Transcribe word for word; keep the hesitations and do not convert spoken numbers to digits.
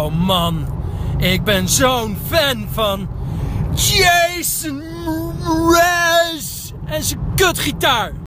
Oh man, ik ben zo'n fan van Jason Mraz en zijn kutgitaar.